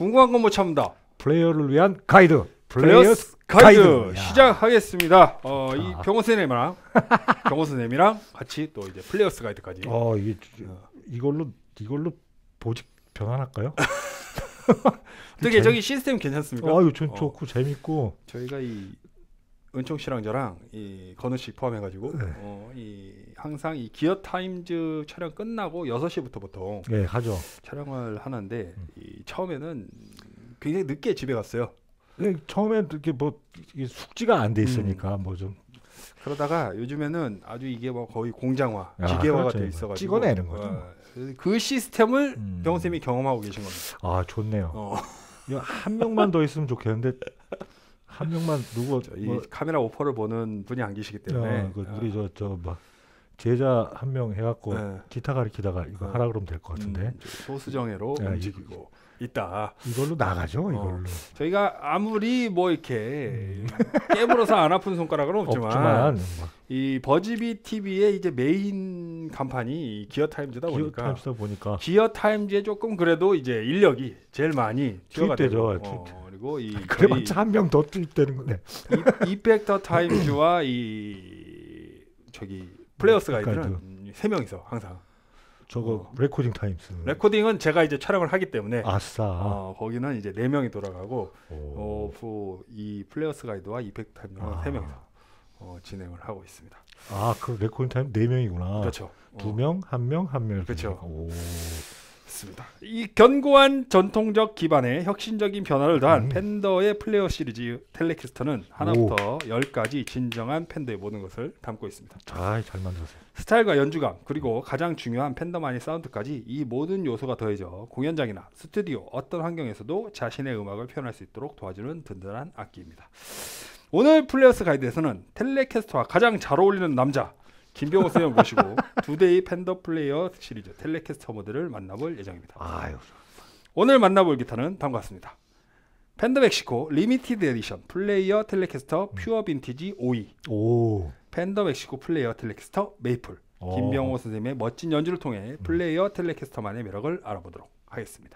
궁금한 건 못 참는다. 플레이어를 위한 가이드. 플레이어스 가이드 야. 시작하겠습니다. 이 병호선생님이랑 같이 또 이제 플레이어스 가이드까지. 이걸로 보직 변환할까요? 어떻게 저기 시스템 괜찮습니까? 전 좋고 재밌고. 저희가 이 은총 씨랑 저랑 이 건우 씨 포함해가지고 항상 이 기어 타임즈 촬영 끝나고 6시부터 보통 하죠. 촬영을 하는데 처음에는 굉장히 늦게 집에 갔어요. 처음에 이렇게 이게 숙지가 안 돼 있으니까 좀 그러다가 요즘에는 아주 이게 거의 공장화, 기계화가 돼 있어가지고 찍어내는 거죠. 그 시스템을 병호쌤이 경험하고 계신 겁니다. 좋네요. 한 명만 더 있으면 좋겠는데 한 명만 이 카메라 오퍼를 보는 분이 안 계시기 때문에 우리 제자 한 명 해갖고 기타 가르치다가 이거 하라 그러면 될 것 같은데 소수정예로 움직이고 있다. 이걸로 나가죠. 이걸로 저희가 아무리 이렇게 깨물어서 안 아픈 손가락은 없지만 이 버즈비 TV의 이제 메인 간판이 기어 타임즈다 보니까 기어 타임즈에 조금 그래도 이제 인력이 제일 많이 투입되죠. 그리고 그래봤자 한 명 더 투입되는 거네. 이펙터 타임즈와 플레이어스 가이드는 3명이서 항상. 레코딩 타임스. 레코딩은 제가 이제 촬영을 하기 때문에 아싸. 거기는 이제 4명이 돌아가고 이 플레이어스 가이드와 이펙트 타임은 3명이서 진행을 하고 있습니다. 그 레코딩 타임 4명이구나. 그렇죠. 2명, 1명, 1명. 그렇죠. 맞습니다. 이 견고한 전통적 기반에 혁신적인 변화를 더한 팬더의 플레이어 시리즈 텔레캐스터는 하나부터 10까지 진정한 팬더의 모든 것을 담고 있습니다. 잘 만들었어요. 스타일과 연주감 그리고 가장 중요한 팬더만의 사운드까지 이 모든 요소가 더해져 공연장이나 스튜디오 어떤 환경에서도 자신의 음악을 표현할 수 있도록 도와주는 든든한 악기입니다. 오늘 플레이어스 가이드에서는 텔레캐스터와 가장 잘 어울리는 남자 김병호 선생님을 모시고 2데이 팬더 플레이어 시리즈 텔레캐스터 모델을 만나볼 예정입니다. 오늘 만나볼 기타는 다음과 같습니다. 팬더 멕시코 리미티드 에디션 플레이어 텔레캐스터 퓨어 빈티지 5E 팬더 멕시코 플레이어 텔레캐스터 메이플 김병호 선생님의 멋진 연주를 통해 플레이어 텔레캐스터만의 매력을 알아보도록 하겠습니다.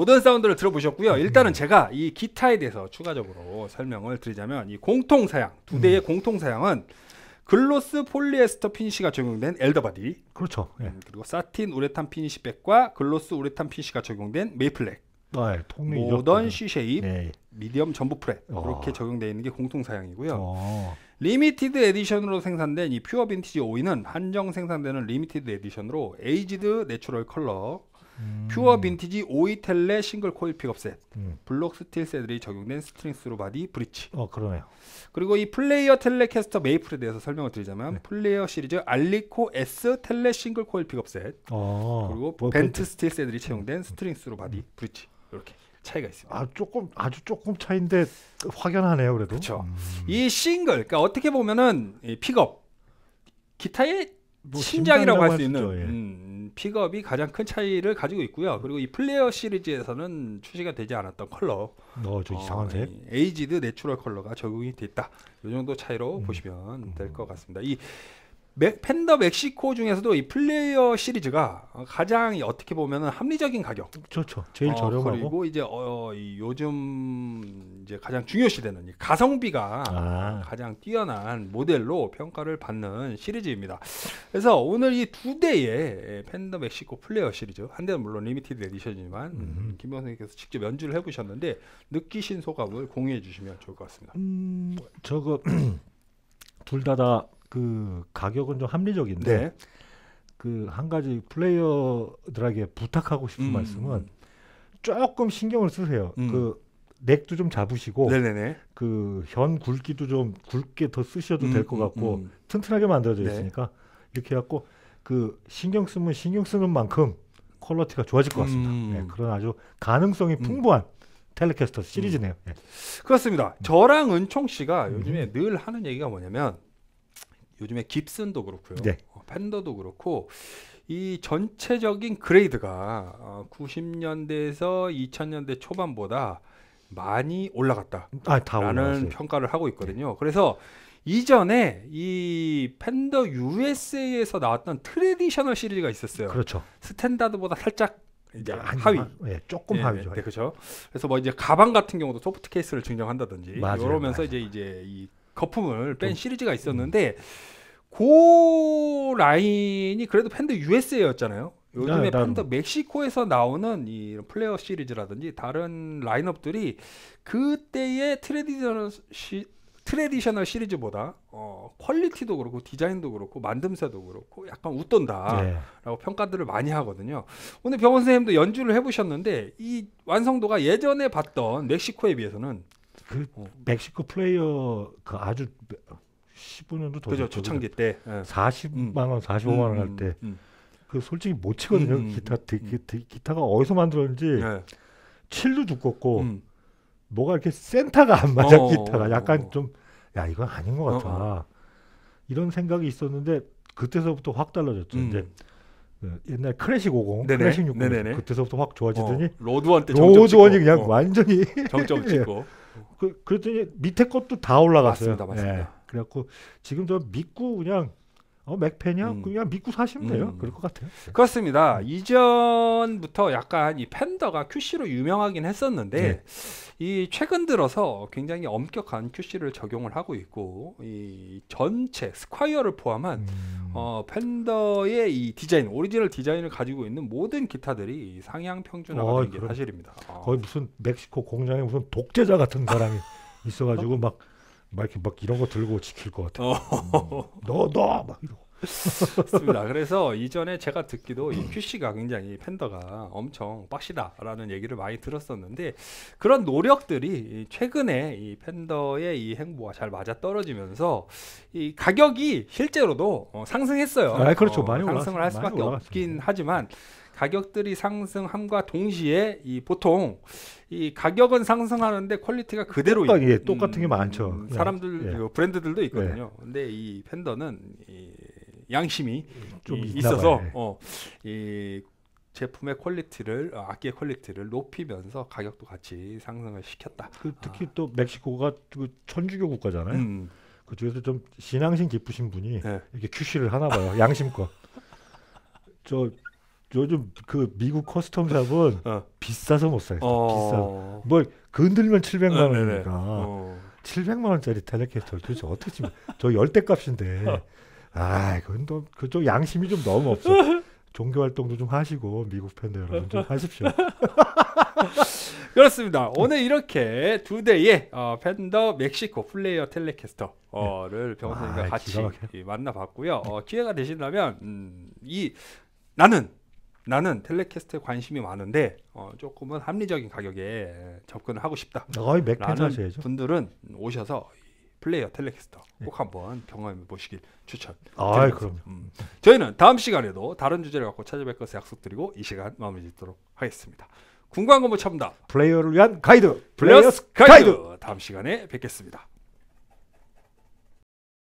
모든 사운드를 들어보셨고요. 일단은 제가 이 기타에 대해서 추가적으로 설명을 드리자면 이 공통 사양, 두 대의 공통 사양은 글로스 폴리에스터 피니시가 적용된 엘더바디, 그렇죠. 예. 그리고 사틴 우레탄 피니시 백과 글로스 우레탄 피니시가 적용된 메이플렉, 아, 예, 통일이죠. 모던 C 쉐입, 예. 미디엄 전부 프렛 이렇게 적용되어 있는 게 공통 사양이고요. 어. 리미티드 에디션으로 생산된 이 퓨어 빈티지 오이는 한정 생산되는 리미티드 에디션으로 에이지드 내추럴 컬러, 퓨어 빈티지 오이 텔레 싱글 코일 픽업 셋, 블록 스틸 세들이 적용된 스트링 스루 바디 브릿지. 그러네요. 그리고 이 플레이어 텔레캐스터 메이플에 대해서 설명을 드리자면 네. 플레이어 시리즈 알리코 S 텔레 싱글 코일 픽업 셋, 그리고 벤트 스틸 세들이 채용된 스트링 스루 바디 브릿지. 이렇게 차이가 있습니다. 아주 조금 차인데 확연하네요, 그래도. 그렇죠. 이 싱글, 그러니까 어떻게 보면은 이 픽업, 기타의 심장이라고 할 수 있는 픽업이 가장 큰 차이를 가지고 있고요. 그리고 이 플레이어 시리즈에서는 출시가 되지 않았던 컬러, 저 이상한 색. 에이지드 내추럴 컬러가 적용이 됐다. 이 정도 차이로 보시면 될 것 같습니다. 이 펜더 멕시코 중에서도 이 플레이어 시리즈가 가장 어떻게 보면은 합리적인 가격, 그렇죠. 제일 저렴하고. 그리고 이제 이 요즘 이제 가장 중요시되는 이 가성비가 가장 뛰어난 모델로 평가를 받는 시리즈입니다. 그래서 오늘 이 두 대의 펜더 멕시코 플레이어 시리즈, 한 대는 물론 리미티드 에디션이지만 김 선생님께서 직접 연주를 해보셨는데 느끼신 소감을 공유해 주시면 좋을 것 같습니다. 저거 둘 다 그 가격은 좀 합리적인데 네. 그 한 가지 플레이어들에게 부탁하고 싶은 말씀은 조금 신경을 쓰세요. 그 넥도 좀 잡으시고 네네네. 그 현 굵기도 좀 굵게 더 쓰셔도 될 것 같고 튼튼하게 만들어져 있으니까 이렇게 해갖고 그 신경 쓰면 신경 쓰는 만큼 퀄리티가 좋아질 것 같습니다. 네, 그런 아주 가능성이 풍부한 텔레캐스터 시리즈네요. 네. 그렇습니다. 저랑 은총 씨가 요즘에 늘 하는 얘기가 뭐냐면 요즘에 깁슨도 그렇고요. 네. 펜더도 그렇고 이 전체적인 그레이드가 90년대에서 2000년대 초반보다 많이 올라갔다. 다 라는 올라갔어요. 평가를 하고 있거든요. 그래서 이전에 이 펜더 USA에서 나왔던 트레디셔널 시리즈가 있었어요. 그렇죠. 스탠다드보다 살짝 이제 하위. 조금 하위죠. 네, 그렇죠. 그래서 뭐 이제 가방 같은 경우도 소프트 케이스를 증정한다든지 이러면서 이제 이 거품을 뺀 시리즈가 있었는데 그 라인이 그래도 펜더 USA였잖아요. 요즘에 펜더 멕시코에서 나오는 이 플레이어 시리즈라든지 다른 라인업들이 그때의 트레디셔널 시리즈보다 퀄리티도 그렇고 디자인도 그렇고 만듦새도 그렇고 약간 웃돈다라고 평가들을 많이 하거든요. 오늘 병원 선생님도 연주를 해보셨는데 이 완성도가 예전에 봤던 멕시코에 비해서는 그 멕시코 플레이어 그 아주 15년도 더 그죠, 초창기 때 40만 원, 45만 원 할 때 그 솔직히 못 치거든요. 기타가 어디서 만들었는지 칠도 두껍고 뭐가 이렇게 센터가 안 맞아. 기타가 약간 좀 이건 아닌 것 같아. 이런 생각이 있었는데 그때서부터 확 달라졌죠. 이제 옛날 클래식 50, 클래식 60 그때서부터 확 좋아지더니 로드원 때 로드원이 그냥 완전히 정점 찍고 그랬더니 밑에 것도 다 올라갔어요. 맞습니다. 그래갖고 지금 저 믿고 그냥 맥펜이야 그냥 믿고 사시면 돼요. 그럴 것 같아요. 그렇습니다. 이전부터 약간 이 펜더가 QC로 유명하긴 했었는데 이 최근 들어서 굉장히 엄격한 QC를 적용을 하고 있고 이 전체 스콰이어를 포함한 펜더의 이 디자인, 오리지널 디자인을 가지고 있는 모든 기타들이 상향 평준화가 된 게 사실입니다. 거의 무슨 멕시코 공장에 무슨 독재자 같은 사람이 있어가지고 막 이런 거 들고 지킬 것 같아요. 너 막 이러고. 맞습니다. 그래서 이전에 제가 듣기도 이 QC가 굉장히 펜더가 엄청 빡시다라는 얘기를 많이 들었었는데 그런 노력들이 최근에 이 펜더의 이 행보와 잘 맞아 떨어지면서 이 가격이 실제로도 상승했어요. 그렇죠. 많이 상승을 할 수밖에 없긴 하지만 가격들이 상승함과 동시에 이 보통 이 가격은 상승하는데 퀄리티가 그대로 똑같은 게 많죠. 사람들 브랜드들도 있거든요. 근데 이 펜더는 이 양심이 좀 있어서 이 제품의 퀄리티를 악기의 퀄리티를 높이면서 가격도 같이 상승을 시켰다. 특히 또 멕시코가 그 천주교 국가잖아요. 그 중에서 좀 신앙심 깊으신 분이 이렇게 QC를 하나 봐요. 양심껏. 요즘 그 미국 커스텀샵은 비싸서 못 사겠어. 비싸. 뭘 건들면 700만 원이니까 700만 원짜리 텔레캐스터를 도대체 어떻게 치면 저 10대 값인데 아 그건 또 그쪽 양심이 좀 너무 없어. 종교 활동도 좀 하시고 미국 팬들 여러분 좀 하십시오. 그렇습니다. 오늘 이렇게 두 대의 펜더 멕시코 플레이어 텔레캐스터를 병원님과 같이 만나봤고요. 기회가 되신다면 나는 텔레캐스터에 관심이 많은데 조금은 합리적인 가격에 접근을 하고 싶다 라는 분들은 오셔서 플레이어 텔레캐스터 꼭 한번 경험해 보시길 추천드립니다. 저희는 다음 시간에도 다른 주제를 갖고 찾아뵐 것을 약속드리고 이 시간 마무리 짓도록 하겠습니다. 궁금한 건 뭐 참다. 플레이어를 위한 가이드. 플레이어스 가이드. 다음 시간에 뵙겠습니다.